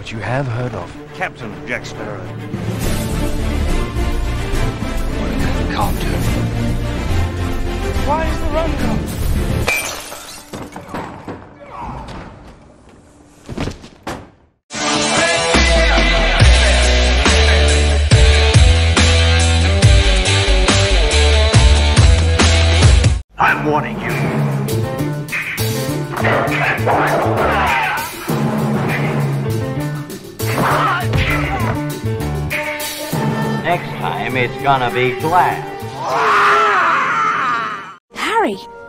but you have heard of Captain Jack Sparrow. what a man can't do. Why is the run gone? I'm warning you. Next time, it's gonna be glass. Harry!